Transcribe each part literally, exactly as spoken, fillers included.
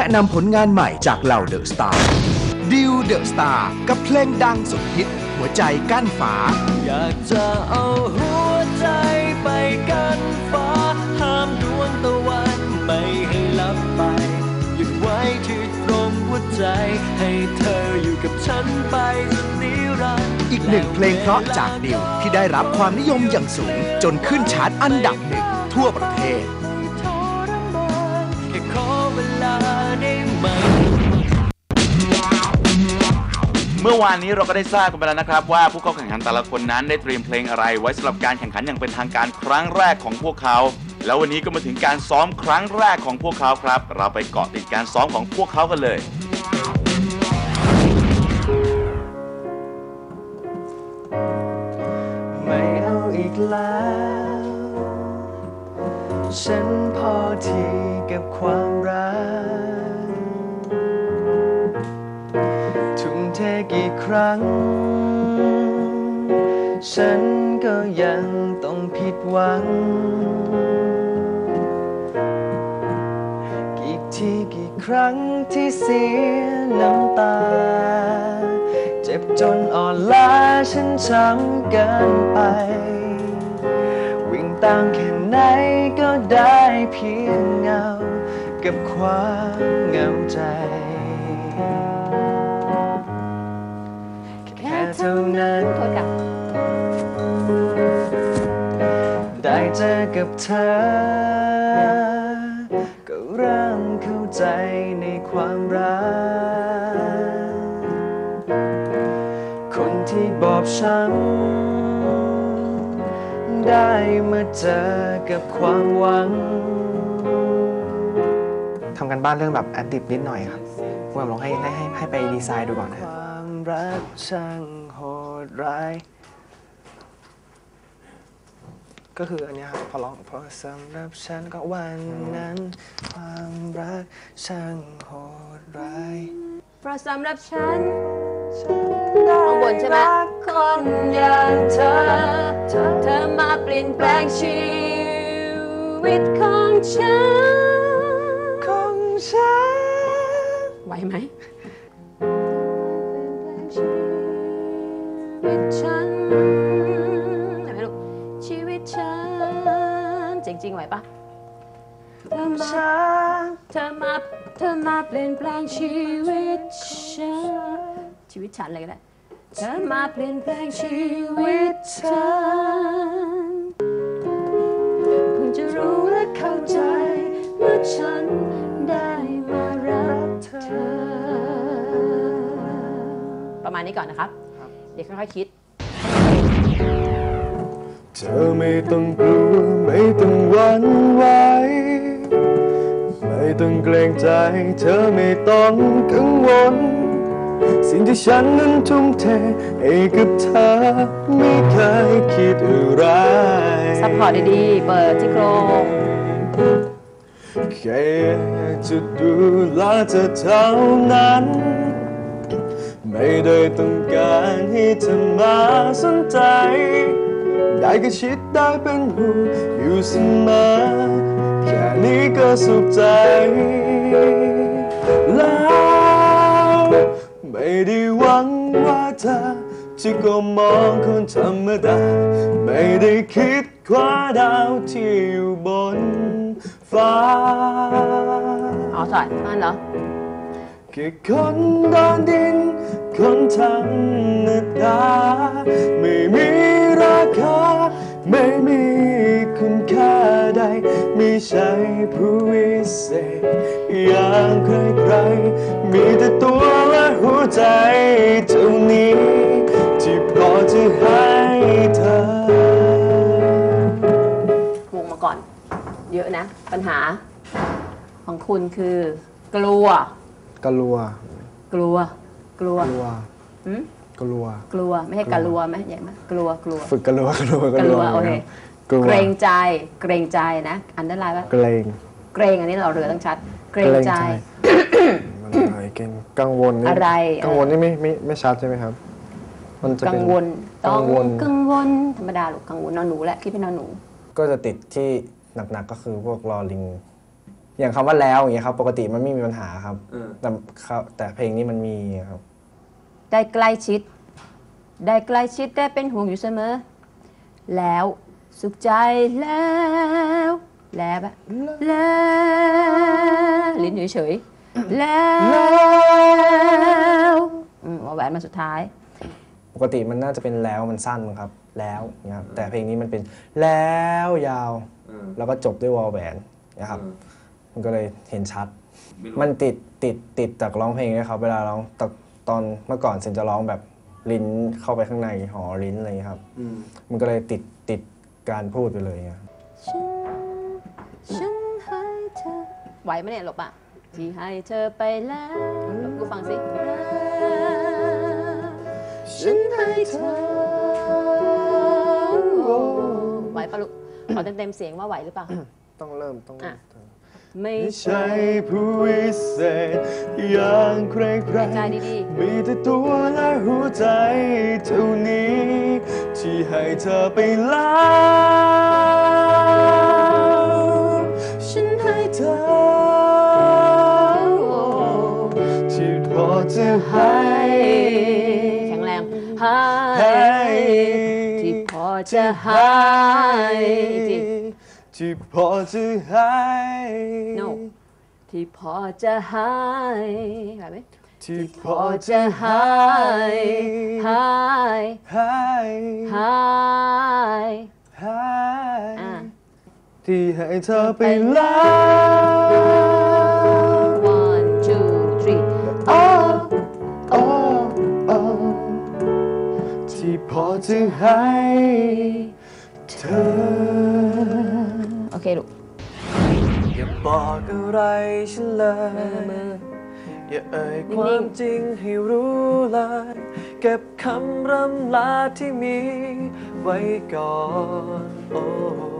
นะนำผลงานใหม่จากเหล่าเดอะสตาร์ดิวเดอะสตาร์กับเพลงดังสุดฮิตหัวใจกั้นฟ้าอยากจะเอาหัวใจไปกั้นฟ้าห้ามดวงตะวันไม่ให้ลับไปหยุดไว้ที่ตรงหัวใจให้เธออยู่กับฉันไปจนนิรันดร์อีกหนึ่งเพลงเพราะจากดิวที่ได้รับความนิยมอย่างสูงจนขึ้นชาร์ตอันดับหนึ่งทั่วประเทศแค่ขอเวลาได้ไหมเมื่อวานนี้เราก็ได้ทราบกันไปแล้วนะครับว่าผู้เข้าแข่งขันแต่ละคนนั้นได้เตรียมเพลงอะไรไว้สำหรับการแข่งขันอย่างเป็นทางการครั้งแรกของพวกเขาแล้ววันนี้ก็มาถึงการซ้อมครั้งแรกของพวกเขาครับเราไปเกาะติดการซ้อมของพวกเขากันเลยไม่เอาอีกแล้วฉันพอที่กับความรักทุ่มเทกี่ครั้งฉันก็ยังต้องผิดหวังกี่ทีกี่ครั้งที่เสียน้ำตาเจ็บจนอ่อนล้าฉันช้ำเกินไปวิ่งตามแค่ไหนก็ได้เพียงเงากับความเหงาใจแค่เท่านั้นได้เจอกับเธอก็เริ่มเข้าใจในความรักคนที่บอบช้ำได้มาเจอกับความหวังทำกันบ้านเรื่องแบบแอดดิบนิดหน่อยครับผมลองให้ให้ให้ไปดีไซน์ดูก่อนนะความรักช่างโหดร้ายก็คืออันนี้ครับพอร้องพอสำหรับฉันก็วันนั้นความรักช่างโหดร้ายเพราะสำหรับฉันข้างบนใช่ไหมคนอย่างเธอเธอมาเปลี่ยนแปลงชีวิตของฉันของฉันไหวไหมชีวิตฉันไหวไหมลูกชีวิตฉันจริงๆไหวปะเธอมาเธอมาเธอมาเปลี่ยนแปลงชีวิตฉันชีวิตฉันอะไรก็ได้เธอมาเปลี่ยนแปลงชีวิตฉันเพิ่งจะรู้และเข้าใจเมื่อฉันได้มารักเธอประมาณนี้ก่อนนะครับเดี๋ยวค่อยๆคิดเธอไม่ต้องกลัวไม่ต้องหวั่นไหวไม่ต้องเกรงใจเธอไม่ต้องกังวลสิ่งที่ฉันนั้นทุ่มเทให้กับเธอไม่เคยคิดอะไรซัพพอร์ตดีๆเปิดที่โครงแค่จะดูแลเธอเท่านั้นไม่ได้ต้องการให้เธอมาสนใจได้แค่ชิดได้เป็นห่วงอยู่เสมอแค่นี้ก็สุขใจแล้วไม่ได้หวังว่าเธอจะก็มองคนธรรมดาไม่ได้คิดคว้าดาวที่อยู่บนฟ้าอ๋อสอนนั่นเหรอแค่คนเดินดินคนธรรมดาไม่มีราคาไม่มีคุณค่าใดไม่ใช่ผู้วิเศษอย่างใครๆมีแต่ตัวและหัวใจเท่านี้ที่พอจะให้เธอวงมาก่อนเยอะนะปัญหาของคุณคือกลัวกลัวกลัวกลัวกลัวกลัวกลัวไม่ใช่กลัวไหมใหญ่ไหมกลัวกลัวฝึกกลัวกลัวกลัวโอเคเกรงใจเกรงใจนะอันเดอร์ไลน์ว่าเกรงเกรงอันนี้เราเรือต้องชัดเกรงใจอะไรเกรงกังวลอะไรกังวลนี่ไม่ไม่ไม่ชัดใช่ไหมครับมันจะเป็นกังวลต้องกังวลธรรมดาหรือกังวลนอนหนูแหละคิดเป็นนอนหนูก็จะติดที่หนักๆก็คือพวกลอลิงอย่างคำว่าแล้วอย่างเงี้ยครับปกติมันไม่มีปัญหาครับเออแต่เขาแต่เพลงนี้มันมีครับได้ใกล้ชิด ได้ใกล้ชิดได้เป็นห่วงอยู่เสมอ แล้วสุขใจแล้วแล้วแบบแล้วลิ้นเฉยๆแล้วอืมเอาแหวนมาสุดท้ายปกติมันน่าจะเป็นแล้วมันสั้นครับแล้วนะครับแต่เพลงนี้มันเป็นแล้วยาวเออแล้วก็จบด้วยวอลแหวนนะครับเออมันก็เลยเห็นชัดไม่รู้มันติดติดติดจากร้องเพลงด้วยครับเวลาร้องตอนตอนเมื่อก่อนเซนจะร้องแบบลิ้นเข้าไปข้างในหอลิ้นอะไรอย่างเงี้ยครับอืมมันก็เลยติดติดการพูดไปเลยครับฉันฉันให้เธอไหวไหมเนี่ยหลบอ่ะที่ให้เธอไปแล้วหลบกูฟังสิฉันให้เธอไหวปะลูกขอเต็มเต็มๆเสียงว่าไหวหรือเปล่าต้องเริ่มต้องอ่ะ ไม่ไม่ใช่ผู้วิเศษอย่างใครใครใจดีมีแต่ตัวและหัวใจเท่านี้ ที่ให้เธอไปแล้วฉันให้เธอที่พอจะให้แข็งแรงให้ให้ที่พอจะให้อีกทีที่พอจะให้ No ที่พอจะให้แบบไหมที่พพออจะจะให้ให้ให้ให้ให้อ่ะที่ให้เธอไปแล้ว one two three โอ้โอ้โอ้ที่พอจะให้เธอโอเคลูกอย่าบอกอะไรฉันเลมือย มืออย่าเอ่ยนิ่งๆความจริงให้รู้เลย เก็บคำรำลาที่มีไว้ก่อนโอ้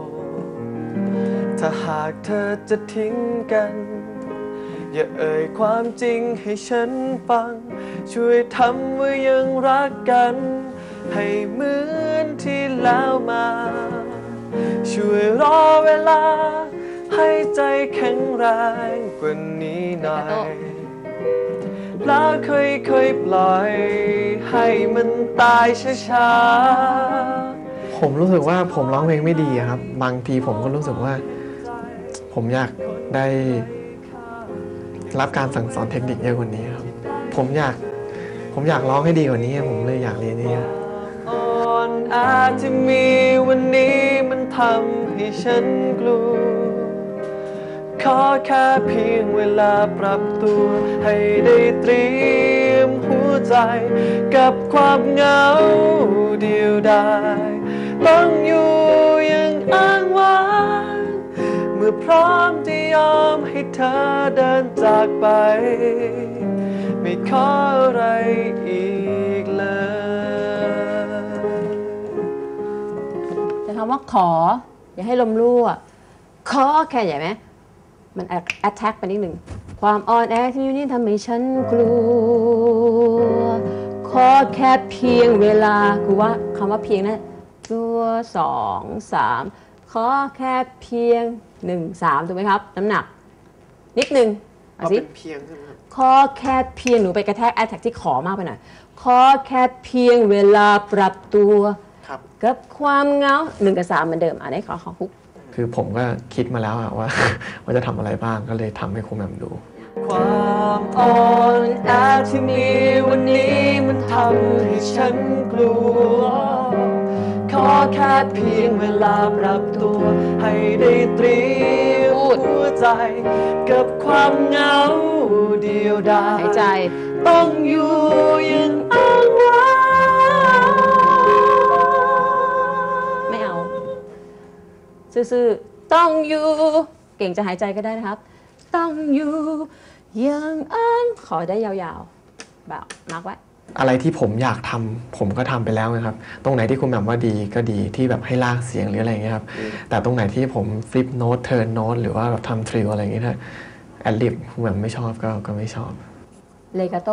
ถ้าหากเธอจะทิ้งกัน อย่าเอ่ยความจริงให้ฉันฟัง ช่วยทำว่ายังรักกัน ให้เหมือนที่แล้วมา ช่วยรอเวลา ให้ใจแข็งแรงกว่านี้หน่อย แล้วค่อยๆปล่อย ให้มันตายช้าผมรู้สึกว่าผมร้องเพลงไม่ดีอะครับ บางทีผมก็รู้สึกว่า ผมอยากได้รับการสั่งสอนเทคนิคเยอะกว่านี้ครับ ผมอยากผมอยากร้องให้ดีกว่านี้ ผมเลยอยากเรียนนี่ครับๆอ่อนอาจจะมีวันนี้มันทำให้ฉันกลัว ขอแค่เพียงเวลาปรับตัว ให้ได้เตรียมหัวใจ กับความเหงาเดียวดายต้องอยู่อย่างอ้างว้างเมื่อพร้อมที่ยอมให้เธอเดินจากไป ไม่ขออะไรอีกเลยแต่คำว่าขอ อย่าให้ลมรั่ว ขอแค่ใหญ่ไหมมัน attack ไปนิดหนึ่ง ความอ่อนแอที่อยู่นี่ทำให้ฉันกลัว ขอแค่เพียงเวลาคือว่าคำว่าเพียงนะตัวสองสามขอแค่เพียงหนึ่งสามถูกไหมครับ น้ำหนัก นิดหนึ่งเอาสิเพียงใช่ไหมครับขอแค่เพียงหนูไปกระแทก attack ที่ขอมากไปหน่อย ขอแค่เพียงเวลาปรับตัวครับกับความเหงาหนึ่งกับสามเหมือนเดิมอ่ะได้ขอขอคุกคือผมก็คิดมาแล้วอะว่า ว่าจะทำอะไรบ้างก็เลยทำให้ครูแหม่มดูความอ่อนแอที่มีวันนี้มันทำให้ฉันกลัว ขอแค่เพียงเวลาปรับตัว ให้ได้เตรียมหัวใจ กับความเหงาเดียวดายหายใจต้องอยู่อย่างอ้างว้างไม่เอา ซื่อๆ ต้องอยู่ เก่งจะหายใจก็ได้นะครับ ต้องอยู่อย่างอ้างขอได้ยาวๆ แบบมาร์กไว้อะไรที่ผมอยากทำผมก็ทำไปแล้วนะครับ ตรงไหนที่คุณแบบว่าดีก็ดีที่แบบให้ลากเสียงหรืออะไรอย่างเงี้ยครับ แต่ตรงไหนที่ผมฟลิปโน้ตเทิร์นโน้ตหรือว่าแบบทำทริลอะไรอย่างเงี้ยถ้าแอดลิบคุณแบบไม่ชอบก็ก็ไม่ชอบเลกาโต